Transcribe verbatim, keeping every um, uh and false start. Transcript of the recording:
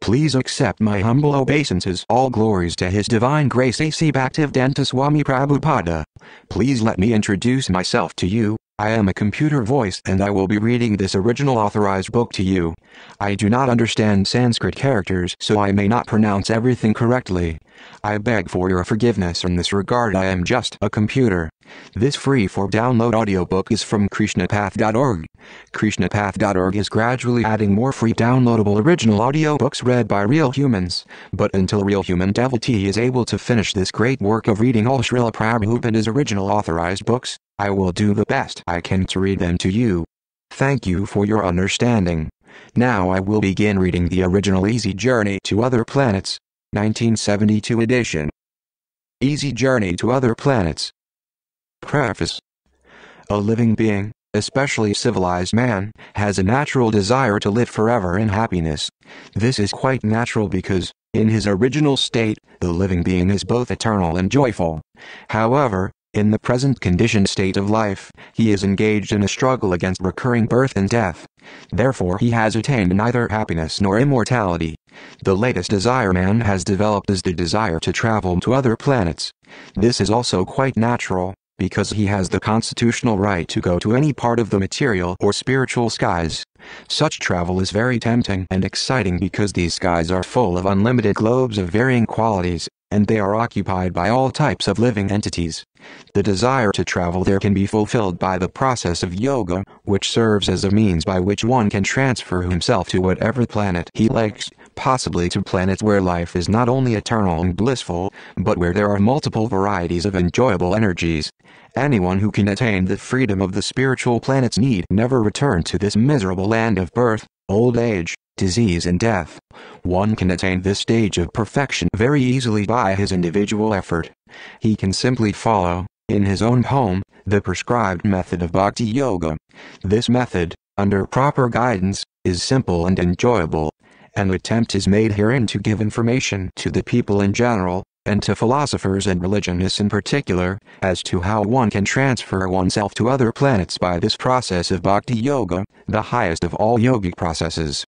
Please accept my humble obeisances. All glories to His Divine Grace A C Bhaktivedanta Swami Prabhupada. Please let me introduce myself to you. I am a computer voice and I will be reading this original authorized book to you. I do not understand Sanskrit characters, so I may not pronounce everything correctly. I beg for your forgiveness in this regard. I am just a computer. This free for download audiobook is from Krishnapath dot org. Krishnapath dot org is gradually adding more free downloadable original audiobooks read by real humans, but until a real human devotee is able to finish this great work of reading all Srila Prabhupada's original authorized books, I will do the best I can to read them to you. Thank you for your understanding. Now I will begin reading the original Easy Journey to Other Planets, nineteen seventy-two edition. Easy Journey to Other Planets. Preface. A living being, especially civilized man, has a natural desire to live forever in happiness. This is quite natural because, in his original state, the living being is both eternal and joyful. However, in the present conditioned state of life, he is engaged in a struggle against recurring birth and death. Therefore he has attained neither happiness nor immortality. The latest desire man has developed is the desire to travel to other planets. This is also quite natural, because he has the constitutional right to go to any part of the material or spiritual skies. Such travel is very tempting and exciting because these skies are full of unlimited globes of varying qualities, and they are occupied by all types of living entities. The desire to travel there can be fulfilled by the process of yoga, which serves as a means by which one can transfer himself to whatever planet he likes, possibly to planets where life is not only eternal and blissful, but where there are multiple varieties of enjoyable energies. Anyone who can attain the freedom of the spiritual planets need never return to this miserable land of birth, old age, disease and death. One can attain this stage of perfection very easily by his individual effort. He can simply follow, in his own home, the prescribed method of bhakti yoga. This method, under proper guidance, is simple and enjoyable. An attempt is made herein to give information to the people in general, and to philosophers and religionists in particular, as to how one can transfer oneself to other planets by this process of bhakti yoga, the highest of all yogic processes.